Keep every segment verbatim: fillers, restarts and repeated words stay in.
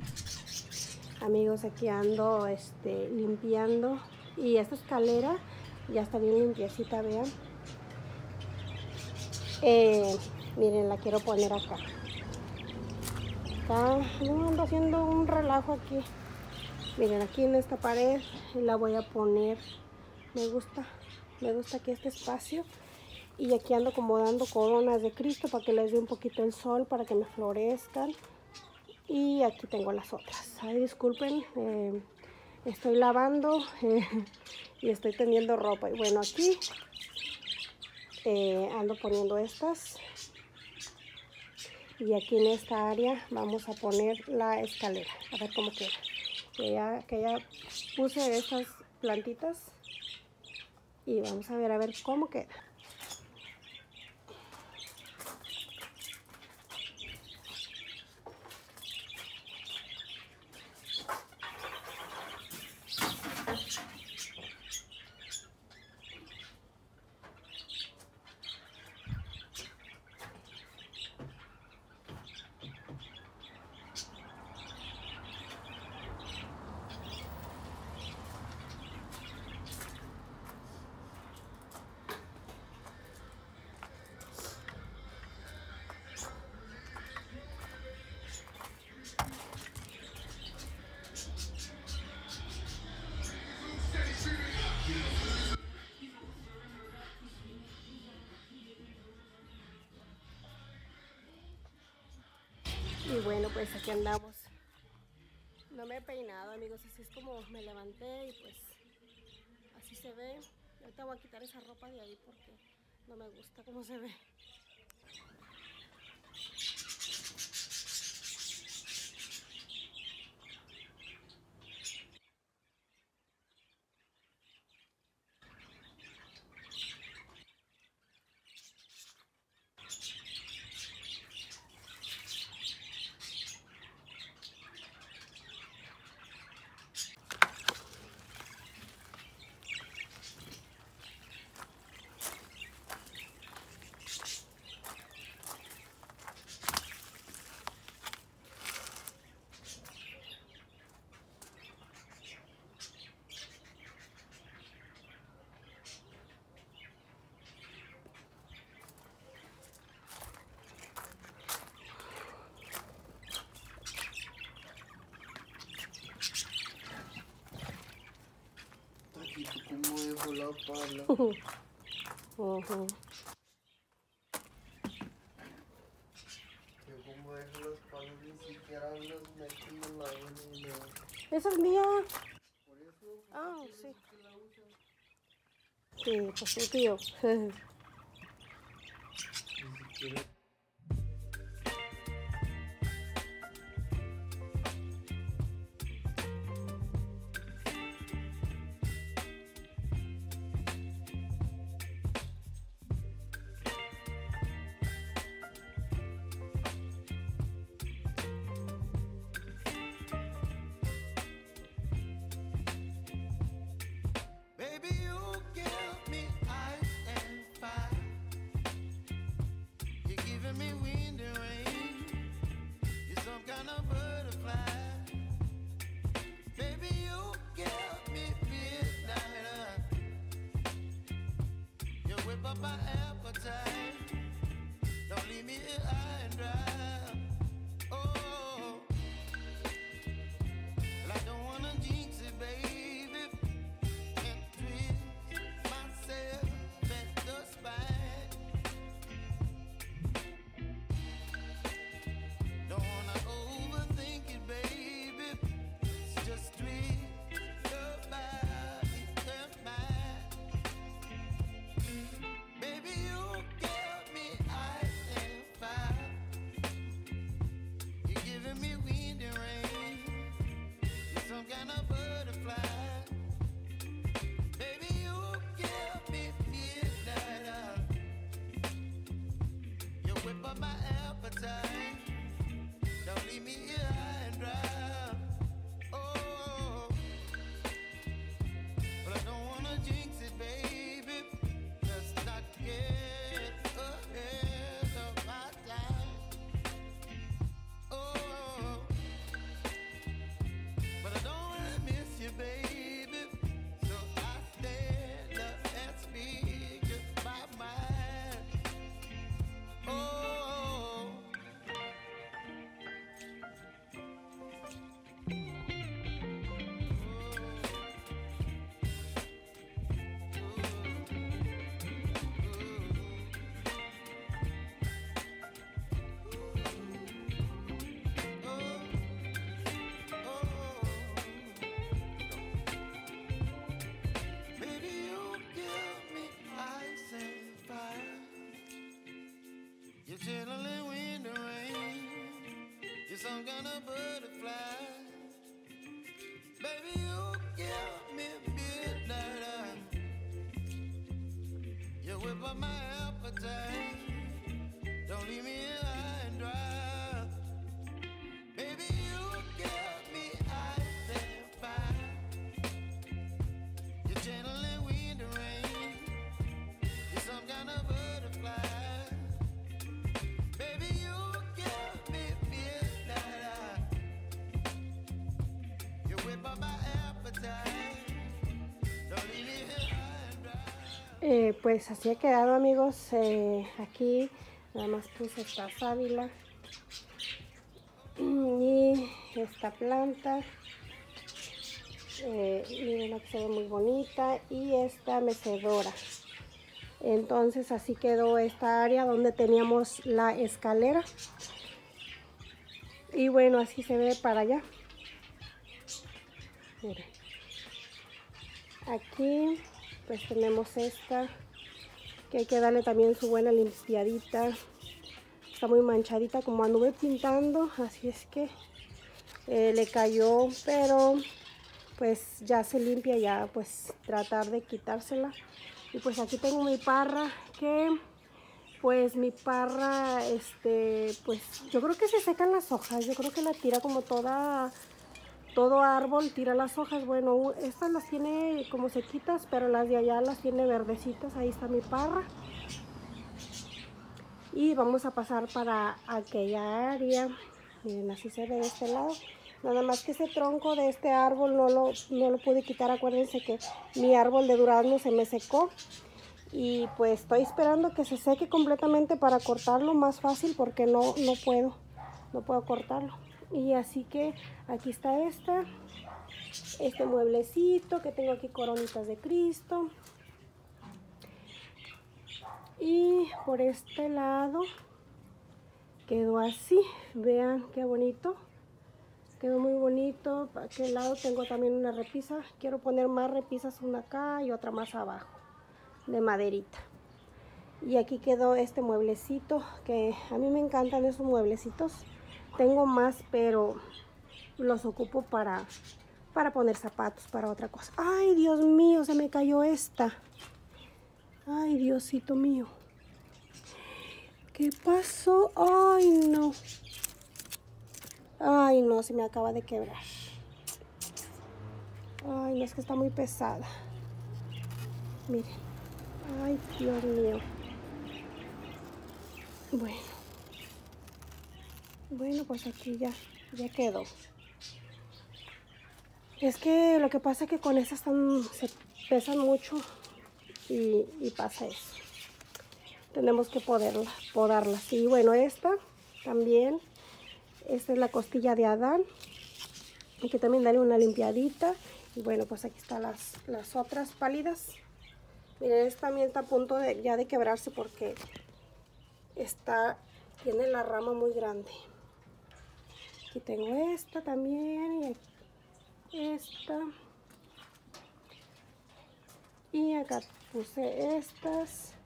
Amigos, aquí ando este, limpiando. Y esta escalera ya está bien limpiecita, vean. Eh, miren, la quiero poner acá. Acá no, ando haciendo un relajo aquí. Miren, aquí en esta pared la voy a poner. Me gusta, me gusta aquí este espacio. Y aquí ando acomodando coronas de Cristo para que les dé un poquito el sol, para que me florezcan. Y aquí tengo las otras. Ay, disculpen, eh, estoy lavando eh, y estoy tendiendo ropa. Y bueno, aquí eh, ando poniendo estas. Y aquí en esta área vamos a poner la escalera. A ver cómo queda. Que ya, que ya puse estas plantitas. Y vamos a ver, a ver cómo queda. Y bueno, pues aquí andamos. No me he peinado, amigos, así es como me levanté y pues así se ve. Ahorita voy a quitar esa ropa de ahí porque no me gusta cómo se ve. ¿Cómo dejo la pala? Uh-huh. Yo como dejo las palas ni siquiera las meto en la avenida. Esa es mía. Por eso, Ah, ¿por sí. qué la usas? Sí, pues sí, tío. Ni siquiera. Some kind of butterfly, baby, you give me midnight. You whip up my appetite. Don't leave me here high and dry. Baby, you give me ice and fire. You're channeling wind and rain. You're some kind of butterfly. Baby, you give me Eh, pues así ha quedado, amigos. Eh, aquí nada más puse esta sábila y esta planta. Eh, miren, que se ve muy bonita, y esta mecedora. Entonces así quedó esta área donde teníamos la escalera. Y bueno, así se ve para allá. Miren. Aquí pues tenemos esta, que hay que darle también su buena limpiadita. Está muy manchadita como anduve pintando, así es que eh, le cayó, pero pues ya se limpia, ya pues tratar de quitársela. Y pues aquí tengo mi parra, que pues mi parra, este, pues yo creo que se secan las hojas, yo creo que la tira como toda... Todo árbol tira las hojas. Bueno, estas las tiene como sequitas, pero las de allá las tiene verdecitas. Ahí está mi parra. Y vamos a pasar para aquella área. Miren, así se ve de este lado. Nada más que ese tronco de este árbol no lo, no lo pude quitar. Acuérdense que mi árbol de durazno se me secó. Y pues estoy esperando que se seque completamente para cortarlo más fácil, porque no, no puedo. No puedo cortarlo. Y así que aquí está esta, este mueblecito que tengo aquí, coronitas de Cristo. Y por este lado quedó así, vean qué bonito, quedó muy bonito. Para aquel lado tengo también una repisa, quiero poner más repisas, una acá y otra más abajo, de maderita. Y aquí quedó este mueblecito, que a mí me encantan esos mueblecitos. Tengo más, pero los ocupo para, para poner zapatos, para otra cosa. ¡Ay, Dios mío! Se me cayó esta. ¡Ay, Diosito mío! ¿Qué pasó? ¡Ay, no! ¡Ay, no! Se me acaba de quebrar. ¡Ay, no! Es que está muy pesada. Miren. ¡Ay, Dios mío! Bueno. Bueno, pues aquí ya, ya quedó. Es que lo que pasa es que con estas están, se pesan mucho y, y pasa eso. Tenemos que poderla, podarlas. Y bueno, esta también, esta es la costilla de Adán. Hay que también darle una limpiadita. Y bueno, pues aquí están las, las otras pálidas. Miren, esta también está a punto de, ya de quebrarse, porque está, tiene la rama muy grande. Aquí tengo esta también, y esta. Y acá puse estas.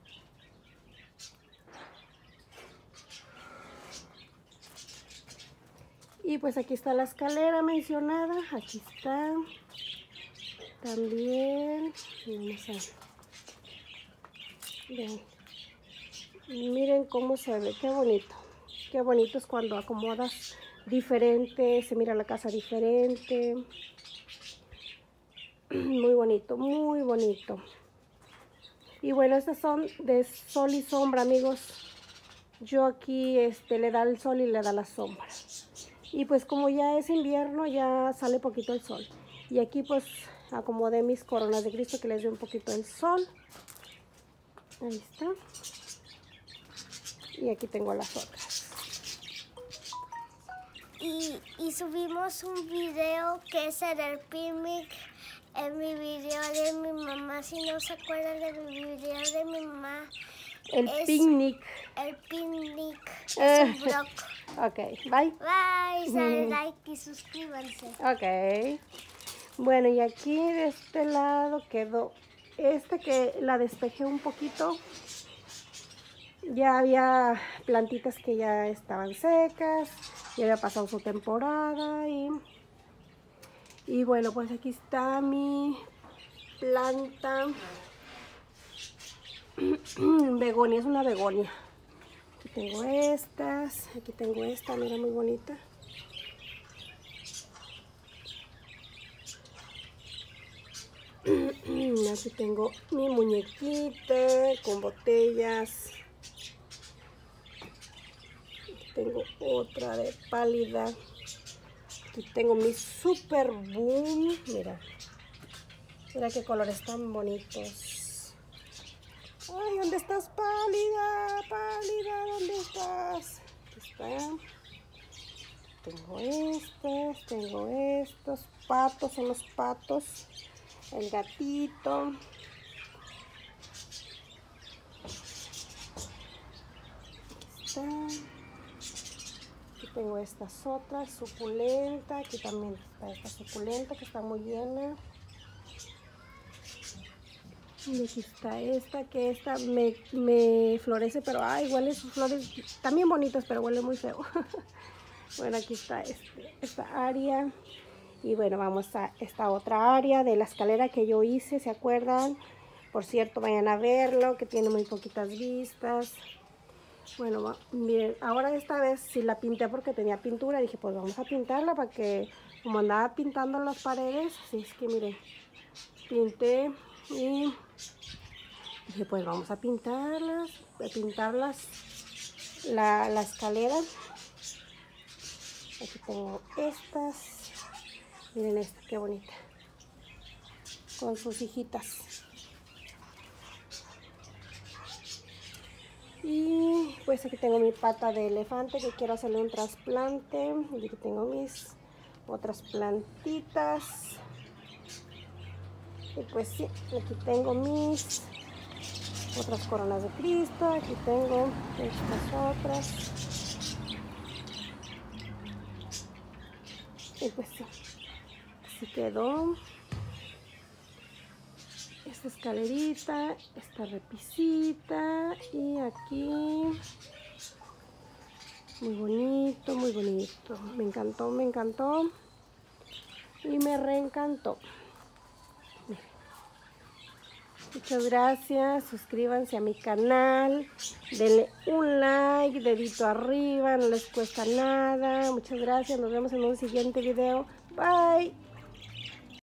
Y pues aquí está la escalera mencionada, aquí está. También, vamos a ver. Miren cómo se ve, qué bonito. Qué bonito es cuando acomodas diferente, se mira la casa diferente. Muy bonito, muy bonito. Y bueno, estas son de sol y sombra, amigos. Yo aquí este, le da el sol y le da la sombra. Y pues como ya es invierno, ya sale poquito el sol. Y aquí pues acomodé mis coronas de Cristo, que les dé un poquito el sol. Ahí está. Y aquí tengo las otras. y, y subimos un video que es en el picnic, en mi video de mi mamá. Si no se acuerdan de mi video de mi mamá, El es picnic. el picnic es un blog. Ok, bye. Bye, dale like y suscríbanse. Ok. Bueno, y aquí de este lado quedó este que la despejé un poquito. Ya había plantitas que ya estaban secas, ya había pasado su temporada y, y bueno, pues aquí está mi planta begonia, es una begonia. Aquí tengo estas, aquí tengo esta, mira, muy bonita. Aquí tengo mi muñequita con botellas. Aquí tengo otra de pálida. Aquí tengo mi super boom. Mira, mira qué colores tan bonitos. Ay, ¿dónde estás, pálida? Pálida, ¿dónde estás? Aquí está. Tengo estas, tengo estos patos, son los patos. El gatito. Aquí está. Aquí tengo estas otras, suculenta. Aquí también está esta suculenta que está muy llena. Y aquí está esta, que esta me, me florece, pero ay, huele sus flores también bonitas, pero huele muy feo. Bueno, aquí está este, esta área. Y bueno, vamos a esta otra área de la escalera que yo hice, ¿se acuerdan? Por cierto, vayan a verlo, que tiene muy poquitas vistas. Bueno, va, miren, ahora esta vez sí la pinté porque tenía pintura. Dije, pues vamos a pintarla para que, como andaba pintando las paredes, así es que miren, pinté y dije, pues vamos a pintarlas, a pintarlas la, la escalera. Aquí tengo estas. Miren esta, qué bonita. Con sus hijitas. Y pues aquí tengo mi pata de elefante que quiero hacerle un trasplante. Y aquí tengo mis otras plantitas. Y pues sí, aquí tengo mis otras coronas de Cristo. Aquí tengo estas otras. Y pues sí. Así quedó esta escalerita, esta repisita y aquí muy bonito, muy bonito. Me encantó, me encantó y me reencantó. Muchas gracias, suscríbanse a mi canal, denle un like, dedito arriba, no les cuesta nada. Muchas gracias, nos vemos en un siguiente video. Bye.